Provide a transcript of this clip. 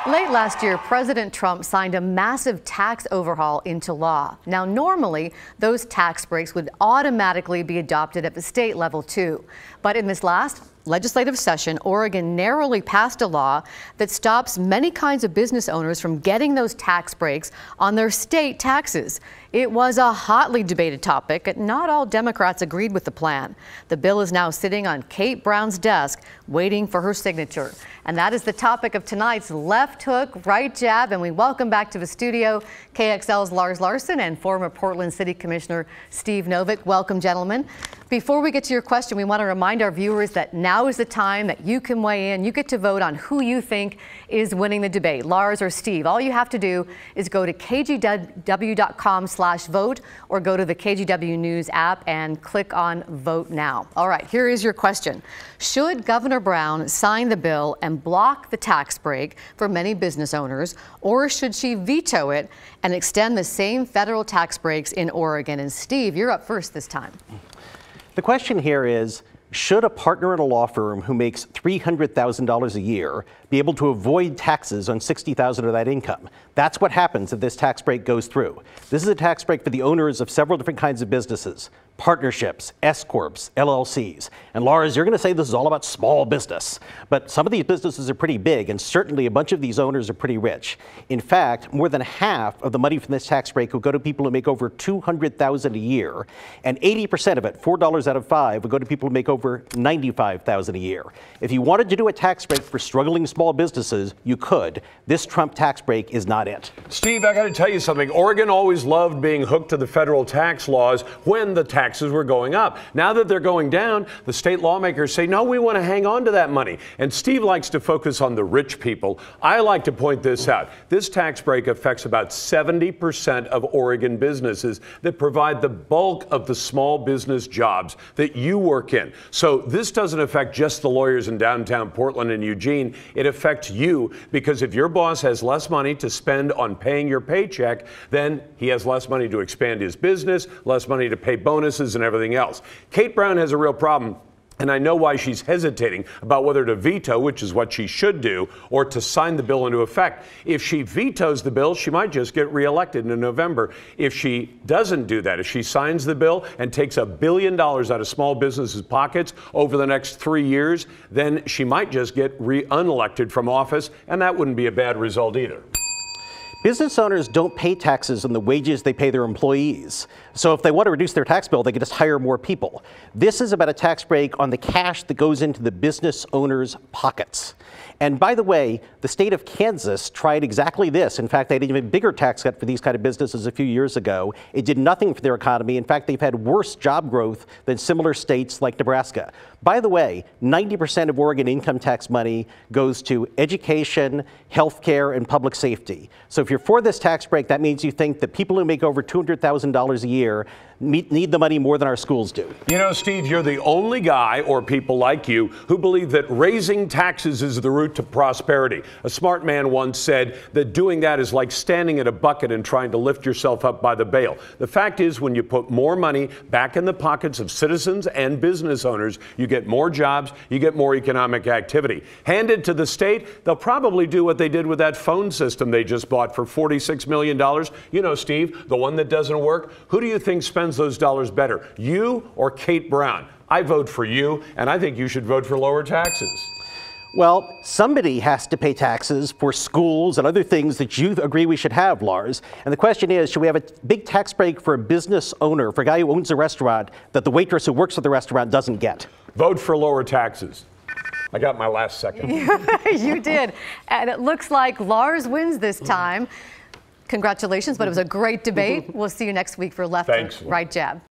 Late last year, President Trump signed a massive tax overhaul into law. Now, normally, those tax breaks would automatically be adopted at the state level, too. But in this last legislative session, Oregon narrowly passed a law that stops many kinds of business owners from getting those tax breaks on their state taxes. It was a hotly debated topic, and not all Democrats agreed with the plan. The bill is now sitting on Kate Brown's desk, waiting for her signature. And that is the topic of tonight's Left Hook, Right Jab. And we welcome back to the studio KXL's Lars Larson and former Portland City Commissioner Steve Novick. Welcome, gentlemen. Before we get to your question, we want to remind our viewers that now is the time that you can weigh in. You get to vote on who you think is winning the debate, Lars or Steve. All you have to do is go to kgw.com/vote or go to the KGW News app and click on Vote Now. All right, here is your question. Should Governor Brown sign the bill and block the tax break for many business owners, or should she veto it and extend the same federal tax breaks in Oregon? And Steve, you're up first this time. The question here is, should a partner in a law firm who makes $300,000 a year be able to avoid taxes on $60,000 of that income? That's what happens if this tax break goes through. This is a tax break for the owners of several different kinds of businesses: partnerships, S-corps, LLCs. And Lars, you're going to say this is all about small business, but some of these businesses are pretty big, and certainly a bunch of these owners are pretty rich. In fact, more than half of the money from this tax break will go to people who make over $200,000 a year, and 80% of it, $4 out of 5, will go to people who make over $95,000 a year. If you wanted to do a tax break for struggling small businesses, you could. This Trump tax break is not it. Steve, I got to tell you something. Oregon always loved being hooked to the federal tax laws when the taxes were going up. Now that they're going down, the state lawmakers say, no, we want to hang on to that money. And Steve likes to focus on the rich people. I like to point this out. This tax break affects about 70% of Oregon businesses that provide the bulk of the small business jobs that you work in. So this doesn't affect just the lawyers in downtown Portland and Eugene. It affects you, because if your boss has less money to spend on paying your paycheck, then he has less money to expand his business, less money to pay bonuses and everything else. Kate Brown has a real problem, and I know why she's hesitating about whether to veto, which is what she should do, or to sign the bill into effect. If she vetoes the bill, she might just get reelected in November. If she doesn't do that, if she signs the bill and takes $1 billion out of small businesses' pockets over the next 3 years, then she might just get unelected from office, and that wouldn't be a bad result either. Business owners don't pay taxes on the wages they pay their employees. So if they want to reduce their tax bill, they can just hire more people. This is about a tax break on the cash that goes into the business owners' pockets. And by the way, the state of Kansas tried exactly this. In fact, they had an even bigger tax cut for these kind of businesses a few years ago. It did nothing for their economy. In fact, they've had worse job growth than similar states like Nebraska. By the way, 90% of Oregon income tax money goes to education, healthcare, and public safety. So if you're for this tax break, that means you think that people who make over $200,000 a year need the money more than our schools do. You know, Steve, you're the only guy, or people like you, who believe that raising taxes is the route to prosperity. A smart man once said that doing that is like standing at a bucket and trying to lift yourself up by the bail. The fact is, when you put more money back in the pockets of citizens and business owners, you get more jobs, you get more economic activity. Hand it to the state, they'll probably do what they did with that phone system they just bought for $46 million. You know, Steve, the one that doesn't work. Who do you think spends those dollars better, you or Kate Brown? I vote for you, and I think you should vote for lower taxes. Well, somebody has to pay taxes for schools and other things that you agree we should have, Lars. And the question is, should we have a big tax break for a business owner, for a guy who owns a restaurant, that the waitress who works at the restaurant doesn't get? Vote for lower taxes. I got my last second. You did. And it looks like Lars wins this time. Congratulations, but it was a great debate. We'll see you next week for Left Hook, Right Jab.